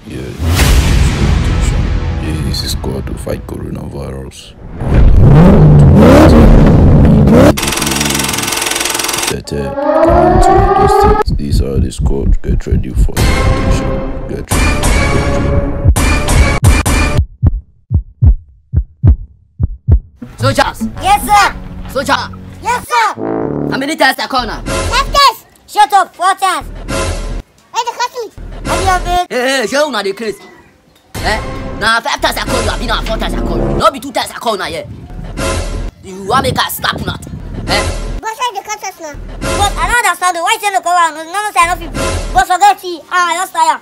Yeah, this is called to fight coronavirus. These are the squad. Get ready for attention. Get ready. Soldiers! Yes, sir! Soldier! Yes, sir! How many times I call now? 5 times! Shut up, 4 times! Where's the customer? Have you have it? Hey, show una the craze. Now 5 times I call you, I be now 4 times I call you. Not be 2 times I call now, yeah. You want me to slap you not? What's the customer? But I don't understand why you don't go around. No, say nothing. But forget it. I lost tire.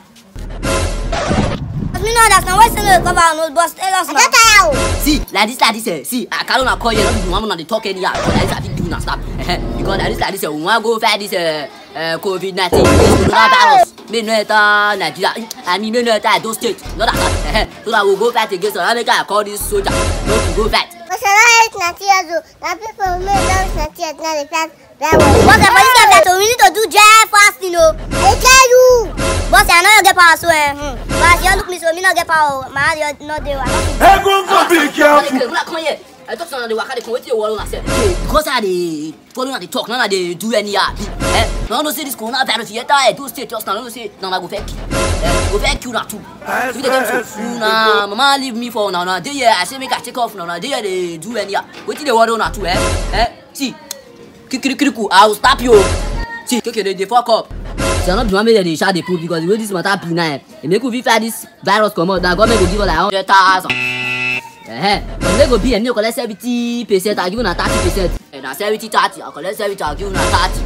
Me no understand why you don't go around. But I lost tire. See, like this, see, I can't call you. Not be one on the talk anyhow. Because that is I think do not stop. Because that is we want to go fight this COVID-19 coronavirus. Me no enter Nigeria. I mean me no enter those states. Not that. So that we go fight against America. Call this soldier. Not to go fight. But I people may not yet not fight. But the police have to we need to do jail fast, you know. I tell you. But I know you get power, so but you look me so me not get power. My you not there. Hey, go be careful. I talk on the waka they wait the wall on say because I dey follow on the talk now they do any now no say this coronavirus yet I do stay just now no say now go fake go fake you na too we dey so na mama leave me for now dey here I say make I take off now dey here they do any wetin dey worry on too see kikiriku I will stop you see keke dey fuck up so not the one make they shout dey prove because the way this matter be now e make we fight this virus come out now government go give us like 100,000 but they go be and you collect 70%, I give you 30%. And I 70-30, I collect 70, I give you 30.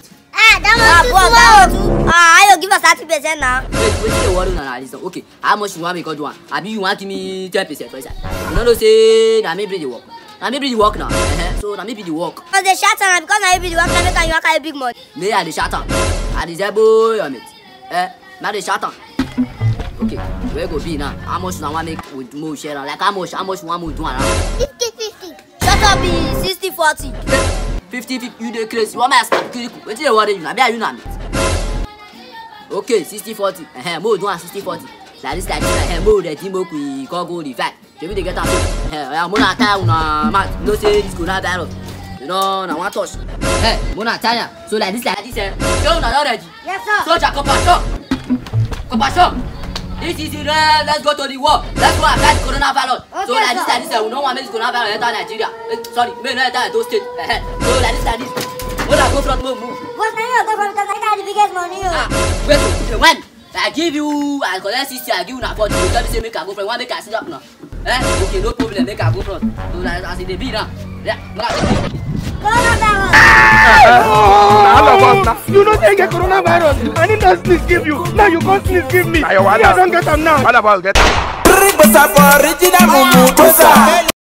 That you give us 30% now. Wait, you worry now, listen. Okay, how much you want me to do? I be you want give me 10% for that. You know say na maybe the work. Na maybe the work now. So na maybe the work. Because the shut down because na maybe the work na make you carry big money. Me I the shut down. I disable your mate. Na the shut down. Okay, where go be now? How much you want make with more share? Like how much you want me do now? 50-50. Shut up, be 60-40. 50-50, you the crazy. You want me to stop kill you? What you worry you now? Be you now? Okay, 60-40. More do 60-40. Like this, more the team we go the fight. Maybe they get up. More na time na match. No say this coronavirus. You know, na one touch. More na time. So like this, you not ready? Yes, sir. Soldier, compassion. This is it. Let's go to the war. Let's go and fight coronavirus. Okay, so like this, we don't want to make coronavirus enter Nigeria. Sorry, we don't enter those states. So like this. Hold on, go front, move. But I go from because I got the biggest money. Wait, when I give you, I collect 60, I give you 40. You tell me say make I go front. One make I sit up now. Okay, no problem. Make I go front. So like as it be now. Yeah, You don't take a coronavirus. I need to sneeze give you. Now you can't sneeze give me. I don't get them now. What about get them?